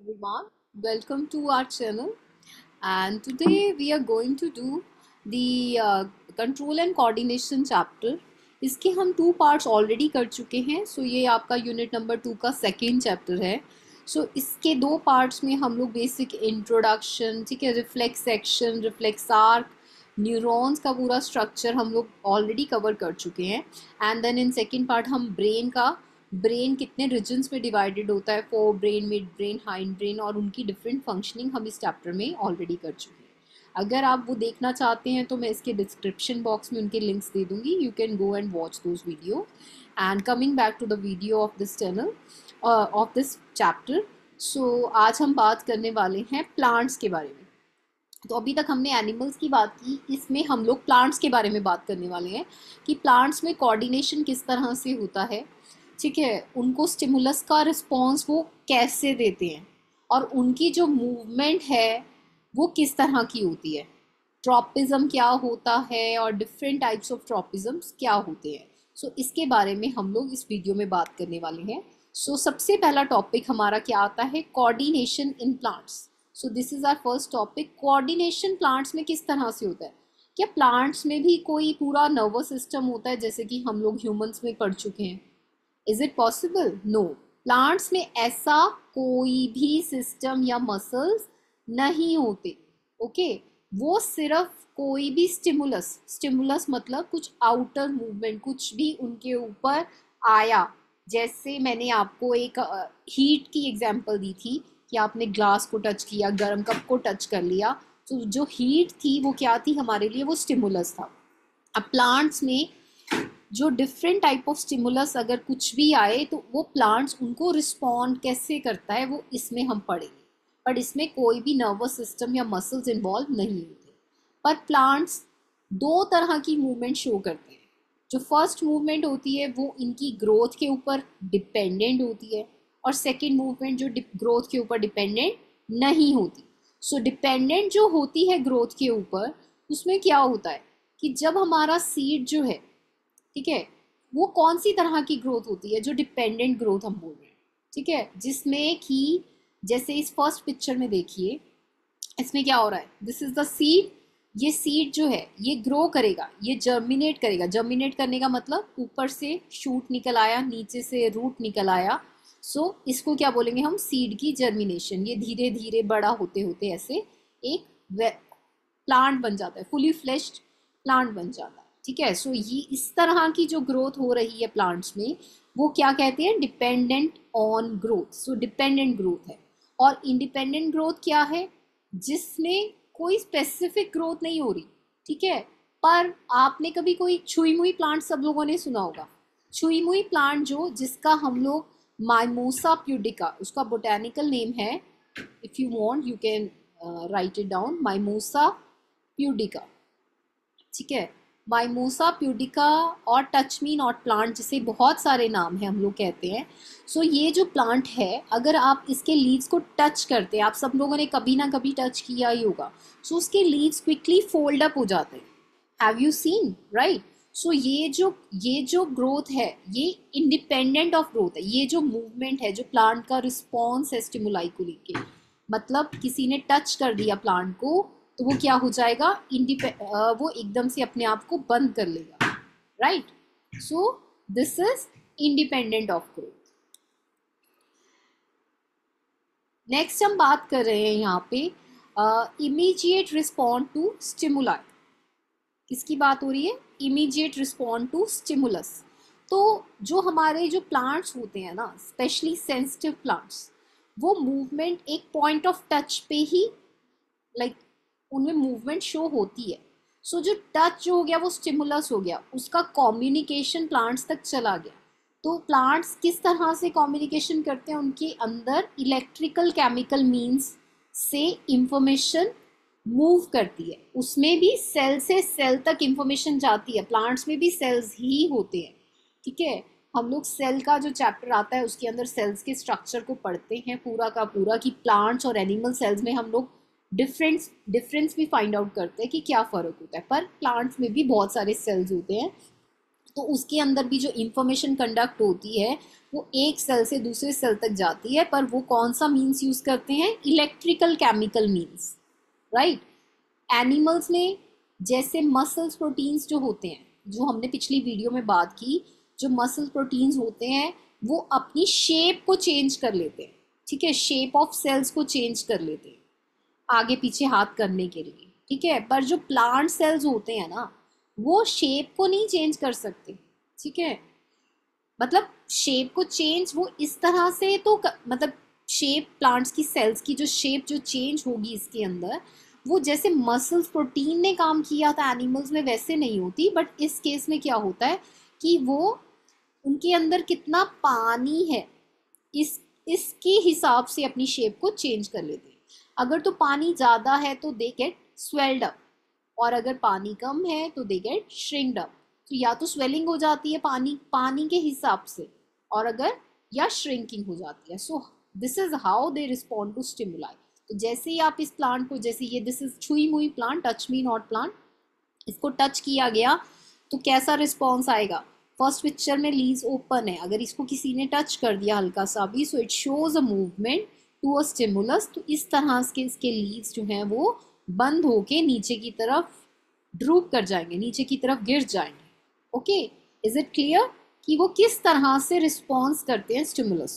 everyone, welcome to our channel. And today we are going to do the control and coordination chapter. इसके हम 2 parts already कर चुके हैं. सो ये आपका यूनिट नंबर 2 का सेकेंड चैप्टर है. सो इसके 2 पार्ट्स में हम लोग बेसिक इंट्रोडक्शन, ठीक है, reflex section, reflex arc, neurons का पूरा स्ट्रक्चर हम लोग ऑलरेडी कवर कर चुके हैं. And then in second part हम ब्रेन कितने रीजन्स में डिवाइडेड होता है, fore brain, mid brain, hind brain, और उनकी डिफरेंट फंक्शनिंग हम इस चैप्टर में ऑलरेडी कर चुके हैं. अगर आप वो देखना चाहते हैं तो मैं इसके डिस्क्रिप्शन बॉक्स में उनके लिंक्स दे दूँगी. You can go and watch those video. And coming back to the video of this channel of this chapter. So आज हम बात करने वाले हैं प्लांट्स के बारे में. तो अभी तक हमने एनिमल्स की बात की, इसमें हम लोग प्लांट्स के बारे में बात करने वाले हैं कि प्लांट्स में कोऑर्डिनेशन किस तरह से होता है, ठीक है, उनको स्टिमुलस का रिस्पॉन्स वो कैसे देते हैं, और उनकी जो मूवमेंट है वो किस तरह की होती है, ट्रॉपिज्म क्या होता है और डिफरेंट टाइप्स ऑफ ट्रॉपिज्म्स क्या होते हैं. सो इसके बारे में हम लोग इस वीडियो में बात करने वाले हैं. सो सबसे पहला टॉपिक हमारा क्या आता है, coordination in plants. So this is our first topic. Coordination plants में किस तरह से होता है. क्या प्लांट्स में भी कोई पूरा नर्वस सिस्टम होता है जैसे कि हम लोग ह्यूमंस में पढ़ चुके हैं? Is it possible? No. Plants में ऐसा कोई भी सिस्टम या मसल्स नहीं होते. ओके, वो सिर्फ कोई भी स्टिमुलस मतलब कुछ आउटर मूवमेंट, कुछ भी उनके ऊपर आया. जैसे मैंने आपको एक हीट की एग्जांपल दी थी कि आपने ग्लास को टच किया, गर्म कप को टच कर लिया, तो जो हीट थी वो क्या थी हमारे लिए, वो स्टिमुलस था. अब प्लांट्स में जो डिफरेंट टाइप ऑफ स्टिमुलस अगर कुछ भी आए तो वो प्लांट्स उनको रिस्पॉन्ड कैसे करता है वो इसमें हम पढ़ेंगे. बट इसमें कोई भी नर्वस सिस्टम या मसल्स इन्वॉल्व नहीं होते. पर प्लांट्स 2 तरह की मूवमेंट शो करते हैं. जो फर्स्ट मूवमेंट होती है वो इनकी ग्रोथ के ऊपर डिपेंडेंट होती है, और सेकेंड मूवमेंट जो ग्रोथ के ऊपर डिपेंडेंट नहीं होती. सो डिपेंडेंट जो होती है ग्रोथ के ऊपर, उसमें क्या होता है कि जब हमारा सीड जो है, ठीक है, वो कौन सी तरह की ग्रोथ होती है, जो डिपेंडेंट ग्रोथ हम बोल रहे हैं, ठीक है, जिसमें कि जैसे इस फर्स्ट पिक्चर में देखिए, इसमें क्या हो रहा है, दिस इज द सीड. ये सीड जो है ये ग्रो करेगा, ये जर्मिनेट करेगा. जर्मिनेट करने का मतलब ऊपर से शूट निकल आया, नीचे से रूट निकल आया. सो इसको क्या बोलेंगे हम, सीड की जर्मिनेशन. ये धीरे धीरे बड़ा होते होते ऐसे एक प्लांट बन जाता है, फुली फ्लेश्ड प्लांट बन जाता है, ठीक है. सो ये इस तरह की जो ग्रोथ हो रही है प्लांट्स में, वो क्या कहते हैं, dependent on growth. So dependent growth है. और इंडिपेंडेंट ग्रोथ क्या है, जिसमें कोई स्पेसिफिक ग्रोथ नहीं हो रही, ठीक है. पर आपने कभी कोई छुई मुई प्लांट, सब लोगों ने सुना होगा, छुई मुई प्लांट जो जिसका हम लोग माइमोसा प्यूडिका, उसका बोटेनिकल नेम है, if you want you can write it down, mimosa pudica, ठीक है. माइमोसा प्यूडिका और टच मी नॉट प्लांट, जिसे बहुत सारे नाम हैं हम लोग कहते हैं. सो ये जो प्लांट है, अगर आप इसके लीव्स को टच करते हैं, आप सब लोगों ने कभी ना कभी टच किया ही होगा, सो उसके लीव्स क्विकली फोल्ड अप हो जाते हैं. Have you seen, right. So ये जो ग्रोथ है ये इंडिपेंडेंट ऑफ ग्रोथ है. ये जो मूवमेंट है, जो प्लांट का रिस्पॉन्स है स्टिमुलाई को लेके, मतलब किसी ने टच कर दिया प्लांट को तो वो क्या हो जाएगा, वो एकदम से अपने आप को बंद कर लेगा, right. So this is independent of growth. Next हम बात कर रहे हैं यहाँ पे इमीडिएट रिस्पॉन्ड टू स्टिमुलाई. किसकी बात हो रही है, इमीडिएट रिस्पॉन्ड टू स्टिमुलस. तो जो हमारे जो प्लांट्स होते हैं ना, स्पेशली सेंसिटिव प्लांट्स, वो मूवमेंट एक पॉइंट ऑफ टच पे ही लाइक उनमें मूवमेंट शो होती है. सो जो टच जो हो गया वो स्टिमुलस हो गया, उसका कम्युनिकेशन प्लांट्स तक चला गया. तो प्लांट्स किस तरह से कम्युनिकेशन करते हैं, उनके अंदर इलेक्ट्रिकल केमिकल मीन्स से इंफॉर्मेशन मूव करती है. उसमें भी सेल से सेल तक इंफॉर्मेशन जाती है. प्लांट्स में भी सेल्स ही होते हैं, ठीक है. हम लोग सेल का जो चैप्टर आता है उसके अंदर सेल्स के स्ट्रक्चर को पढ़ते हैं पूरा का पूरा, कि प्लांट्स और एनिमल सेल्स में हम लोग डिफरेंस भी फाइंड आउट करते हैं कि क्या फ़र्क होता है. पर प्लांट्स में भी बहुत सारे सेल्स होते हैं तो उसके अंदर भी जो इंफॉर्मेशन कंडक्ट होती है वो एक सेल से दूसरे सेल तक जाती है, पर वो कौन सा मीन्स यूज करते हैं? Electrical chemical means, right. Animals में जैसे मसल्स प्रोटीन्स जो होते हैं, जो हमने पिछली वीडियो में बात की, जो मसल प्रोटीन्स होते हैं वो अपनी शेप को चेंज कर लेते हैं, ठीक है, शेप ऑफ सेल्स को चेंज कर लेते हैं आगे पीछे हाथ करने के लिए, ठीक है। पर जो प्लांट सेल्स होते हैं ना, वो शेप को नहीं चेंज कर सकते, ठीक है। मतलब शेप को चेंज वो इस तरह से तो मतलब शेप प्लांट्स की सेल्स की जो शेप जो चेंज होगी इसके अंदर, वो जैसे मसल्स प्रोटीन ने काम किया था एनिमल्स में वैसे नहीं होती। बट इस केस में क्या होता है कि वो उनके अंदर कितना पानी है इसके हिसाब से अपनी शेप को चेंज कर लेते हैं। अगर तो पानी ज़्यादा है तो दे गेट स्वेल्ड अप, और अगर पानी कम है तो दे गेट श्रिंक्ड अप। तो या तो स्वेलिंग हो जाती है पानी के हिसाब से, और अगर या श्रिंकिंग हो जाती है। So this is how they respond to stimuli. तो जैसे ही आप इस प्लांट को, जैसे ये दिस इज छुई मुई plant, touch me not plant, इसको टच किया गया तो कैसा रिस्पॉन्स आएगा? फर्स्ट पिक्चर में लीव्स ओपन है, अगर इसको किसी ने टच कर दिया हल्का सा भी, so it shows a movement to a stimulus. तो इस तरह के इसके लीव्स जो हैं वो बंद होके नीचे की तरफ ड्रूप कर जाएंगे, नीचे की तरफ गिर जाएंगे। ओके, इज इट क्लियर कि वो किस तरह से रिस्पॉन्स करते हैं स्टिमुलस?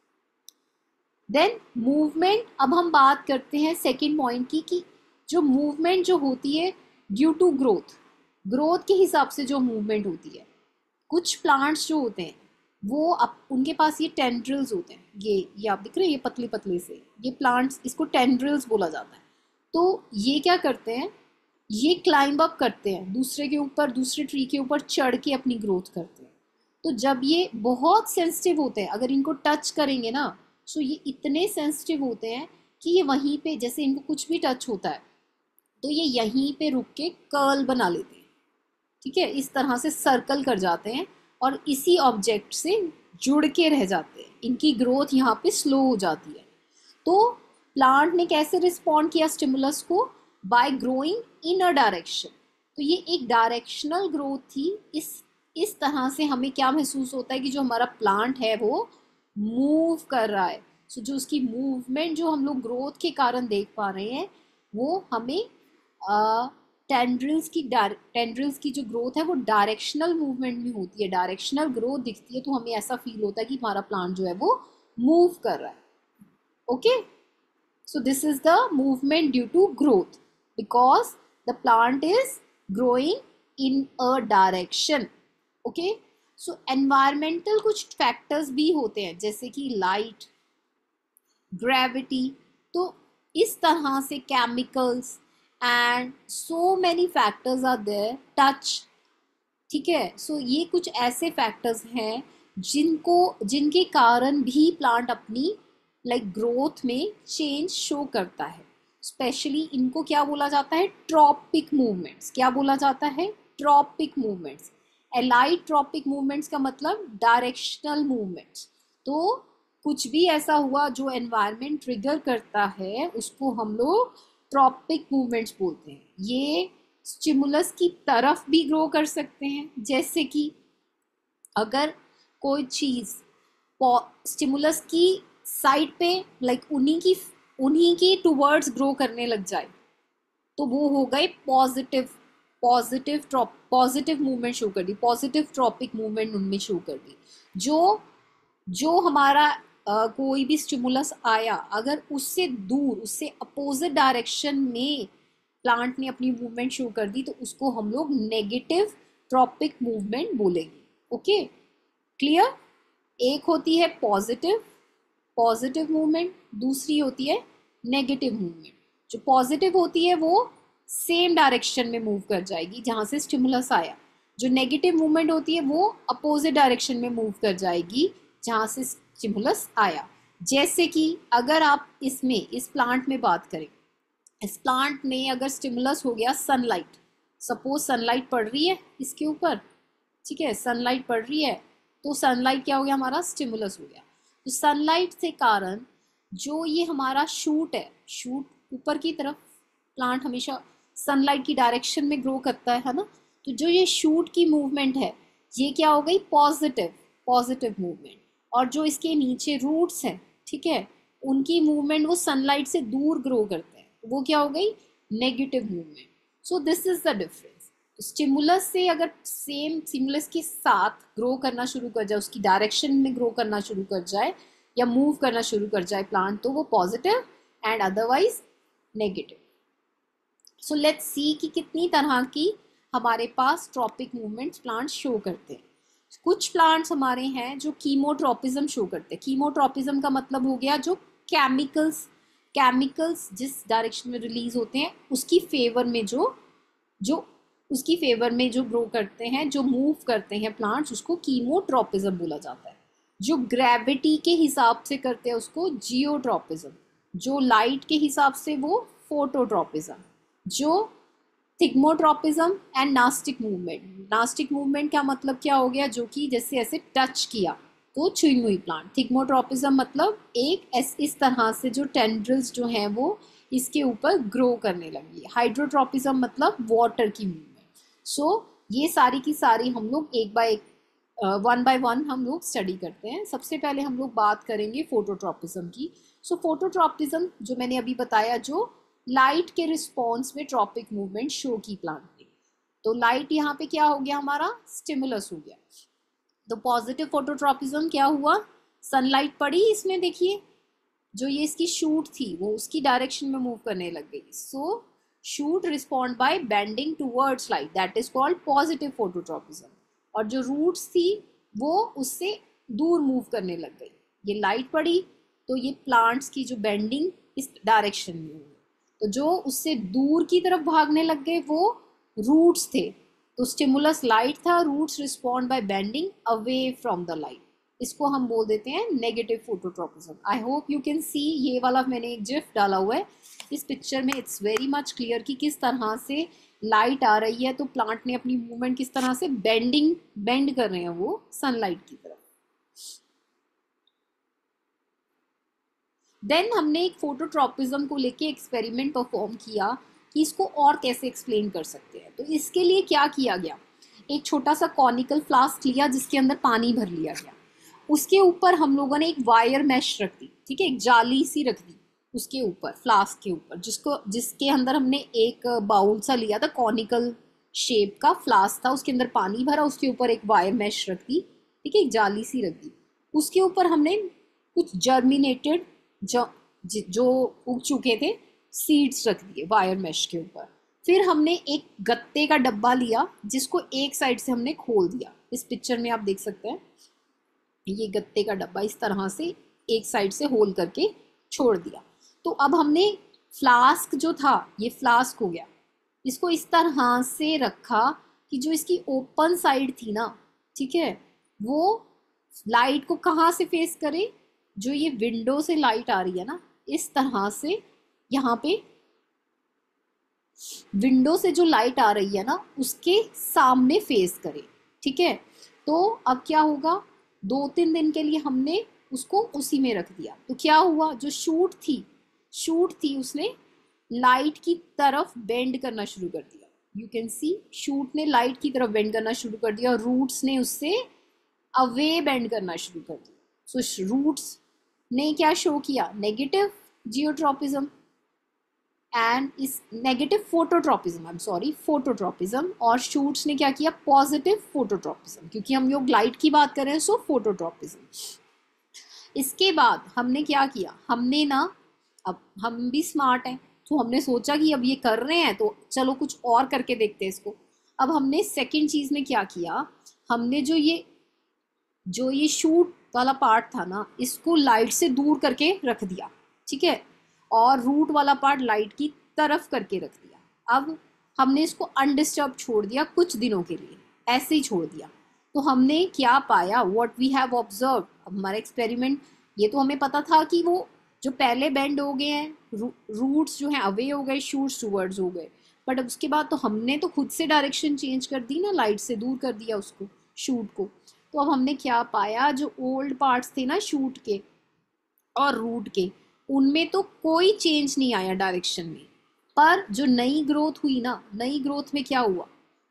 देन मूवमेंट, अब हम बात करते हैं सेकेंड पॉइंट की, कि जो मूवमेंट जो होती है ड्यू टू ग्रोथ के हिसाब से जो मूवमेंट होती है। कुछ प्लांट्स जो होते हैं वो उनके पास ये टेंड्रिल्स होते हैं, ये आप दिख रहे हैं, ये पतले पतले से ये प्लांट्स, इसको टेंड्रिल्स बोला जाता है। तो ये क्या करते हैं, ये क्लाइंब अप करते हैं दूसरे के ऊपर, दूसरे ट्री के ऊपर चढ़ के अपनी ग्रोथ करते हैं। तो जब ये बहुत सेंसिटिव होते हैं, अगर इनको टच करेंगे ना, सो ये इतने सेंसिटिव होते हैं कि ये वहीं पे, जैसे इनको कुछ भी टच होता है तो ये यहीं पे रुक के कर्ल बना लेते हैं, ठीक है, इस तरह से सर्कल कर जाते हैं और इसी ऑब्जेक्ट से जुड़ के रह जाते हैं। इनकी ग्रोथ यहाँ पे स्लो हो जाती है। तो प्लांट ने कैसे रिस्पॉन्ड किया स्टिमुलस को? By growing in a direction. तो ये एक डायरेक्शनल ग्रोथ थी। इस तरह से हमें क्या महसूस होता है कि जो हमारा प्लांट है वो मूव कर रहा है। सो जो उसकी मूवमेंट जो हम लोग ग्रोथ के कारण देख पा रहे हैं वो हमें टेंड्रिल्स की जो ग्रोथ है वो डायरेक्शनल मूवमेंट में होती है, डायरेक्शनल ग्रोथ दिखती है। तो हमें ऐसा फील होता है कि हमारा प्लांट जो है वो मूव कर रहा है। Okay, so this is the movement due to growth because the plant is growing in a direction. Okay, so environmental कुछ factors भी होते हैं जैसे कि light, gravity। तो इस तरह से chemicals and so many factors are there, touch, ठीक है। सो ये कुछ ऐसे फैक्टर्स हैं जिनके कारण भी प्लांट अपनी ग्रोथ में चेंज शो करता है। स्पेशली इनको क्या बोला जाता है? Tropic movements. क्या बोला जाता है? Tropic movements. Allied tropic movements का मतलब डायरेक्शनल मूवमेंट्स। तो कुछ भी ऐसा हुआ जो एनवायरनमेंट ट्रिगर करता है उसको हम लोग ट्रॉपिक मूवमेंट्स बोलते हैं। ये स्टिमुलस की तरफ भी ग्रो कर सकते हैं, जैसे कि अगर कोई चीज़ स्टिमुलस की साइड पे उन्हीं की टुवर्ड्स ग्रो करने लग जाए तो वो हो गए पॉजिटिव मूवमेंट शो कर दी, पॉजिटिव ट्रॉपिक मूवमेंट उनमें शो कर दी। जो हमारा कोई भी स्टिमुलस आया, अगर उससे दूर, उससे अपोजिट डायरेक्शन में प्लांट ने अपनी मूवमेंट शो कर दी तो उसको हम लोग नेगेटिव ट्रॉपिक मूवमेंट बोलेंगे। Okay, clear? एक होती है पॉजिटिव मूवमेंट, दूसरी होती है नेगेटिव मूवमेंट। जो पॉजिटिव होती है वो सेम डायरेक्शन में मूव कर जाएगी जहाँ से स्टिमुलस आया। जो नेगेटिव मूवमेंट होती है वो अपोजिट डायरेक्शन में मूव कर जाएगी जहाँ से स्टिमुलस आया। जैसे कि अगर आप इस प्लांट में बात करें, इस प्लांट में अगर स्टिमुलस हो गया सनलाइट, सपोज सनलाइट पड़ रही है इसके ऊपर, ठीक है, सनलाइट पड़ रही है तो सनलाइट क्या हो गया? हमारा स्टिमुलस हो गया। तो सनलाइट से कारण जो ये हमारा शूट है, शूट ऊपर की तरफ, प्लांट हमेशा सनलाइट की डायरेक्शन में ग्रो करता है ना, तो जो ये शूट की मूवमेंट है, ये क्या हो गई, पॉजिटिव, पॉजिटिव मूवमेंट। और जो इसके नीचे रूट्स हैं, ठीक है, उनकी मूवमेंट वो सनलाइट से दूर ग्रो करते हैं, वो क्या हो गई, negative movement. So this is the difference. Stimulus से अगर सेम स्टिमुलस के साथ ग्रो करना शुरू कर जाए, उसकी डायरेक्शन में ग्रो करना शुरू कर जाए या मूव करना शुरू कर जाए प्लांट, तो वो positive and otherwise negative. So let's see कि कितनी तरह की हमारे पास ट्रॉपिक मूवमेंट्स प्लांट्स शो करते हैं। कुछ प्लांट्स हमारे हैं जो कीमोट्रॉपिज्म शो करते हैं। कीमोट्रॉपिज्म का मतलब हो गया जो केमिकल्स केमिकल्स जिस डायरेक्शन में रिलीज होते हैं उसकी फेवर में जो जो उसकी फेवर में जो ग्रो करते हैं, जो मूव करते हैं प्लांट्स, उसको कीमोट्रॉपिज्म बोला जाता है। जो ग्रेविटी के हिसाब से करते हैं उसको जियोट्रॉपिज्म, जो लाइट के हिसाब से वो फोटोट्रॉपिज्म, जो thigmotropism and nastic movement. Nastic movement का मतलब क्या हो गया, जो कि जैसे ऐसे टच किया तो छुई हुई प्लांट। थिग्मोट्रॉपिज्म मतलब एक इस तरह से जो टेंड्रिल्स जो हैं वो इसके ऊपर ग्रो करने लगी। हाइड्रोट्रॉपिज्म मतलब वाटर की मूवमेंट। सो ये सारी की सारी हम लोग एक बाय वन हम लोग स्टडी करते हैं। सबसे पहले हम लोग बात करेंगे फोटोट्रॉपिज्म की। सो फोटोट्रॉपिज्म जो मैंने अभी बताया, जो लाइट के रिस्पॉन्स में ट्रॉपिक मूवमेंट शो की प्लांट ने। तो लाइट यहाँ पे क्या हो गया, हमारा स्टिमुलस हो गया। तो पॉजिटिव फोटोट्रॉपिज्म क्या हुआ, सनलाइट पड़ी इसमें, देखिए जो ये इसकी शूट थी वो उसकी डायरेक्शन में मूव करने लग गई। So shoot respond by bending towards light, that is called positive phototropism. और जो रूट्स थी वो उससे दूर मूव करने लग गई। ये लाइट पड़ी तो ये प्लांट्स की जो बेंडिंग इस डायरेक्शन में हुई, तो जो उससे दूर की तरफ भागने लग गए वो रूट्स थे। तो स्टिमुलस लाइट था, roots respond by bending away from the light. इसको हम बोल देते हैं negative phototropism. I hope you can see, ये वाला मैंने एक जिफ डाला हुआ है इस पिक्चर में, इट्स वेरी मच क्लियर कि किस तरह से लाइट आ रही है तो प्लांट ने अपनी मूवमेंट किस तरह से बेंड कर रहे हैं वो सनलाइट की तरफ। देन हमने एक फोटोट्रॉपिज्म को लेके एक्सपेरिमेंट परफॉर्म किया कि इसको और कैसे एक्सप्लेन कर सकते हैं। तो इसके लिए क्या किया गया, एक छोटा सा कॉनिकल फ्लास्क लिया जिसके अंदर पानी भर लिया गया, उसके ऊपर हम लोगों ने एक वायर मैश रख दी, ठीक है, एक जाली सी रख दी उसके ऊपर, फ्लास्क के ऊपर, जिसके अंदर हमने एक बाउल सा लिया था, कॉनिकल शेप का फ्लास्क था, उसके अंदर पानी भरा, उसके ऊपर एक वायर मैश रख दी, ठीक है, एक जाली सी रख दी। उसके ऊपर हमने कुछ जर्मिनेटेड जो उग चुके थे सीड्स रख दिए वायर मैश के ऊपर। फिर हमने एक गत्ते का डब्बा लिया जिसको एक साइड से हमने खोल दिया। इस पिक्चर में आप देख सकते हैं ये गत्ते का डब्बा इस तरह से एक साइड से होल करके छोड़ दिया। तो अब हमने फ्लास्क जो था, ये फ्लास्क हो गया, इसको इस तरह से रखा कि जो इसकी ओपन साइड थी ना, ठीक है, वो लाइट को कहाँ से फेस करे, जो ये विंडो से लाइट आ रही है ना, इस तरह से यहाँ पे विंडो से जो लाइट आ रही है ना उसके सामने फेस करे, ठीक है। तो अब क्या होगा, 2-3 दिन के लिए हमने उसको उसी में रख दिया। तो क्या हुआ, जो शूट थी उसने लाइट की तरफ बेंड करना शुरू कर दिया। यू कैन सी शूट ने लाइट की तरफ बेंड करना शुरू कर दिया और रूट्स ने उससे अवे बेंड करना शुरू कर दिया। सो रूट्स ने क्या शो किया, नेगेटिव जियोट्रॉपिज्म एंड इस negative phototropism, I am sorry phototropism, और शूट्स ने क्या किया, पॉजिटिव फोटोट्रॉपिज्म, क्योंकि हम लोग लाइट की बात कर रहे हैं, सो फोटोट्रॉपिज्म। इसके बाद हमने क्या किया, हमने ना, अब हम भी स्मार्ट हैं तो हमने सोचा कि अब ये कर रहे हैं तो चलो कुछ और करके देखते हैं इसको। अब हमने सेकंड चीज में क्या किया, हमने जो ये शूट वाला पार्ट था ना, इसको लाइट से दूर करके रख दिया, ठीक है, और रूट वाला पार्ट लाइट की तरफ करके रख दिया। अब हमने इसको अनडिस्टर्ब छोड़ दिया कुछ दिनों के लिए, ऐसे ही छोड़ दिया। तो हमने क्या पाया, व्हाट वी हैव ऑब्जर्व, अब हमारा एक्सपेरिमेंट, ये तो हमें पता था कि वो जो पहले बेंड हो गए हैं, रूट्स जो हैं अवे हो गए, शूट्स टूवर्ड्स हो गए, बट अब उसके बाद तो हमने तो खुद से डायरेक्शन चेंज कर दी ना, लाइट से दूर कर दिया उसको, शूट को। तो अब हमने क्या पाया, जो ओल्ड पार्ट्स थे ना शूट के और रूट के, उनमें तो कोई चेंज नहीं आया डायरेक्शन में, पर जो नई ग्रोथ हुई ना, नई ग्रोथ में क्या हुआ,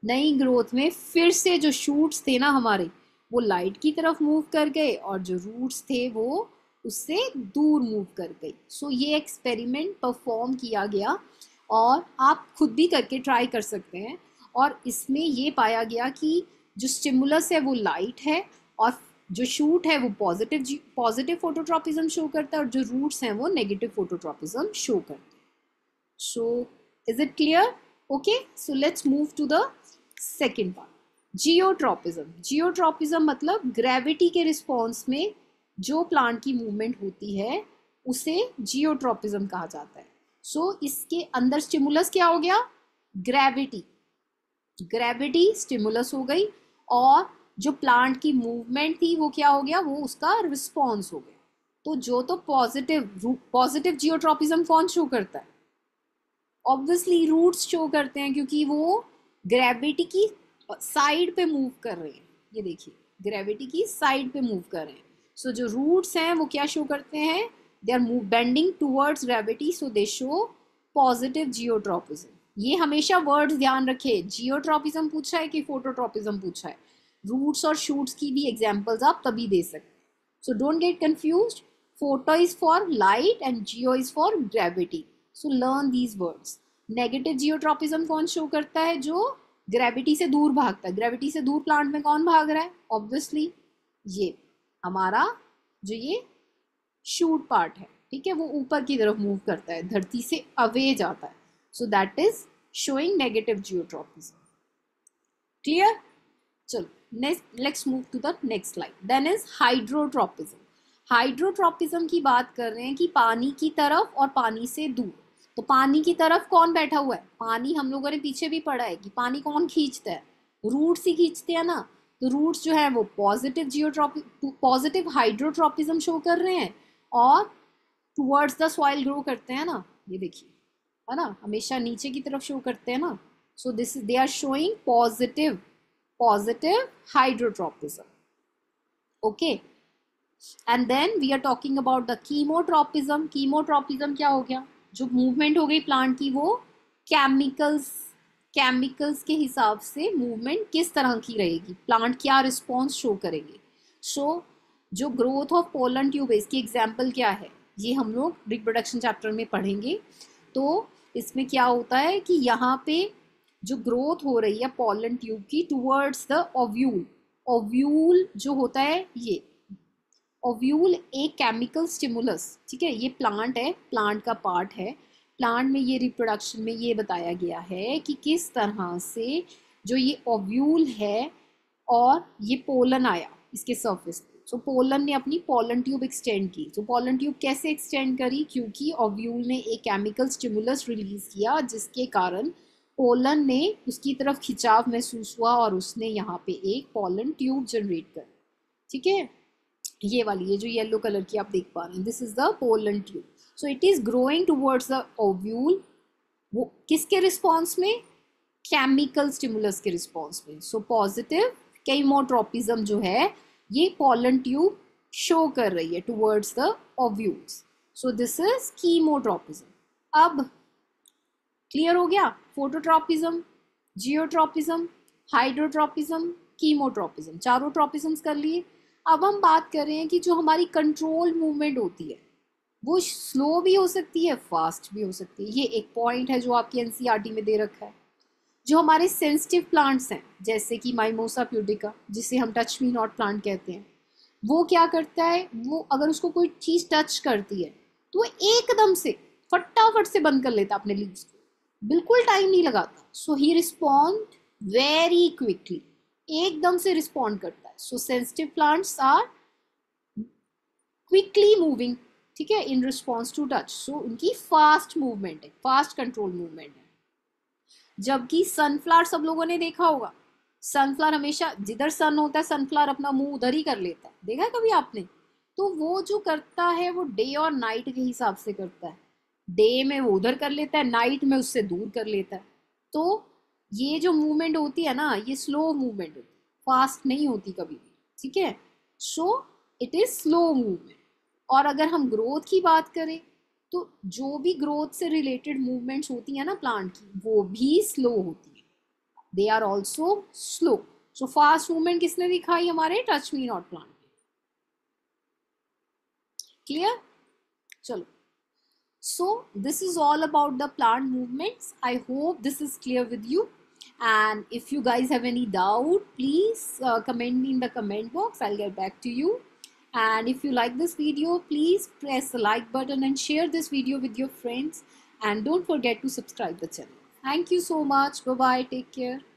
नई ग्रोथ में फिर से जो शूट्स थे ना हमारे, वो लाइट की तरफ मूव कर गए और जो रूट्स थे वो उससे दूर मूव कर गई। सो ये एक्सपेरिमेंट परफॉर्म किया गया और आप खुद भी करके ट्राई कर सकते हैं। और इसमें ये पाया गया कि जो स्टिमुलस है वो लाइट है और जो शूट है वो पॉजिटिव फोटोट्रॉपिज्म शो करता है और जो रूट्स हैं वो नेगेटिव फोटोट्रॉपिज्म शो करते हैं। So is it clear? Okay, so let's move to the second part, geotropism. Geotropism मतलब ग्रेविटी के रिस्पॉन्स में जो प्लांट की मूवमेंट होती है उसे जियोट्रॉपिज्म कहा जाता है। सो इसके अंदर स्टिमुलस क्या हो गया? ग्रेविटी। ग्रेविटी स्टिमुलस हो गई और जो प्लांट की मूवमेंट थी वो क्या हो गया? वो उसका रिस्पॉन्स हो गया। तो जो तो पॉजिटिव जियोट्रॉपिज्म कौन शो करता है? ऑब्वियसली रूट्स शो करते हैं, क्योंकि वो ग्रेविटी की साइड पे मूव कर रहे हैं। ये देखिए, ग्रेविटी की साइड पे मूव कर रहे हैं। सो जो रूट्स हैं वो क्या शो करते हैं? They are bending towards gravity, so they show positive geotropism. ये हमेशा वर्ड्स ध्यान रखे, जियोट्रॉपिज्म पूछा है कि फोटोट्रॉपिज्म पूछा है। रूट्स और शूट्स की भी एग्जाम्पल्स आप तभी दे सकते हैं। So don't get confused, photo is for light and geo is for gravity. So learn these words. Negative geotropism कौन शो करता है? जो ग्रेविटी से दूर भागता है। ग्रेविटी से दूर प्लांट में कौन भाग रहा है? ऑब्वियसली ये हमारा जो ये शूट पार्ट है, ठीक है, वो ऊपर की तरफ मूव करता है, धरती से अवे जाता है। So that is showing negative geotropism. Clear? चलो next, let's move to the next slide. Then is hydrotropism. Hydrotropism की बात कर रहे हैं कि पानी की तरफ और पानी से दूर। तो पानी की तरफ कौन बैठा हुआ है? पानी हम लोगों ने पीछे भी पढ़ा है कि पानी कौन खींचता है? रूट्स ही खींचते हैं ना। तो रूट्स जो है वो पॉजिटिव हाइड्रोट्रॉपिज्म शो कर रहे हैं और टुवर्ड्स द सॉइल ग्रो करते हैं ना। ये देखिए, है ना, हमेशा नीचे की तरफ शो करते हैं ना। So this they are showing positive hydrotropism. Okay, and then we are talking about the chemotropism. Chemotropism क्या हो गया? जो मूवमेंट हो गई प्लांट की वो केमिकल्स के हिसाब से मूवमेंट किस तरह की रहेगी, प्लांट क्या रिस्पॉन्स शो करेंगे। सो जो ग्रोथ ऑफ पोलन ट्यूब है, इसकी एग्जाम्पल क्या है? ये हम लोग रिप्रोडक्शन चैप्टर में पढ़ेंगे। तो इसमें क्या होता है कि यहाँ पे जो ग्रोथ हो रही है पोलन ट्यूब की टुवर्ड्स द ओव्यूल। ओव्यूल जो होता है, ये ओव्यूल एक केमिकल स्टिमुलस, ठीक है, ये प्लांट है, प्लांट का पार्ट है। प्लांट में ये रिप्रोडक्शन में ये बताया गया है कि किस तरह से जो ये ओव्यूल है और ये पोलन आया इसके सरफेस पे। सो पोलन ने अपनी पोलन ट्यूब एक्सटेंड की। तो पोलन ट्यूब कैसे एक्सटेंड करी? क्योंकि ओव्यूल ने एक केमिकल स्टिमुलस रिलीज किया जिसके कारण पोलन ने उसकी तरफ खिंचाव महसूस हुआ और उसने यहाँ पे एक पोलन ट्यूब जनरेट कर, ठीक है, ये वाली, ये जो येलो कलर की आप देख पा रहे हैं, this is the pollen tube. So it is growing towards the ovule. वो किसके रिस्पॉन्स में? केमिकल स्टिमुलस के रिस्पॉन्स में। सो पॉजिटिव कीमोट्रॉपिज्म जो है ये पोलन ट्यूब शो कर रही है towards the ovules. So this is chemotropism. अब क्लियर हो गया? फोटोट्रॉपिज्म, जियोट्रॉपिज्म, हाइड्रोट्रॉपिज्म, कीमोट्रॉपिज्म, चारों ट्रॉपिज्म्स कर लिए। अब हम बात कर रहे हैं कि जो हमारी कंट्रोल मूवमेंट होती है वो स्लो भी हो सकती है, फास्ट भी हो सकती है। ये एक पॉइंट है जो आपकी एनसीईआरटी में दे रखा है। जो हमारे सेंसिटिव प्लांट्स हैं जैसे कि माइमोसा प्यूडिका, जिसे हम टच मी नॉट प्लांट कहते हैं, वो क्या करता है? वो अगर उसको कोई चीज़ टच करती है तो वो एकदम से फटाफट से बंद कर लेता अपने लीव्स को, बिल्कुल टाइम नहीं लगाता। So he respond very quickly, एकदम से रिस्पॉन्ड करता है। So sensitive plants are quickly moving, ठीक है, in response to touch. So उनकी फास्ट मूवमेंट है, फास्ट कंट्रोल मूवमेंट है। जबकि सनफ्लावर सब लोगों ने देखा होगा, सनफ्लावर हमेशा जिधर सन होता है सनफ्लावर अपना मुंह उधर ही कर लेता है, देखा है कभी आपने? तो वो जो करता है वो डे और नाइट के हिसाब से करता है। डे में वो उधर कर लेता है, नाइट में उससे दूर कर लेता है। तो ये जो मूवमेंट होती है ना, ये स्लो मूवमेंट होती है, फास्ट नहीं होती कभी भी, ठीक है। So it is slow movement. और अगर हम ग्रोथ की बात करें तो जो भी ग्रोथ से रिलेटेड मूवमेंट्स होती हैं ना प्लांट की, वो भी स्लो होती है। they are also slow. So fast movement किसने दिखाई? हमारे touch me not plant. Clear? चलो. So this is all about the plant movements. I hope this is clear with you. And if you guys have any doubt, please comment me in the comment box. I'll get back to you. And if you like this video, please press the like button and share this video with your friends. And don't forget to subscribe the channel. Thank you so much. Bye bye. Take care.